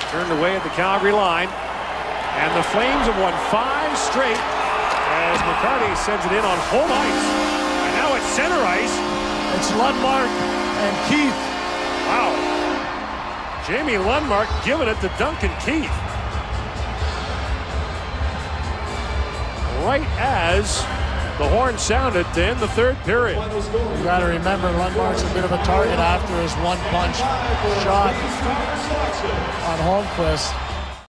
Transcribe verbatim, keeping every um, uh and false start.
turned away at the Calgary line. And the Flames have won five straight as McCarty sends it in on home ice. And now it's center ice. It's Lundmark and Keith. Wow. Jamie Lundmark giving it to Duncan Keith. Right as the horn sounded to end the third period. You got to remember, Lundmark's a bit of a target after his one-punch shot on Holmquist.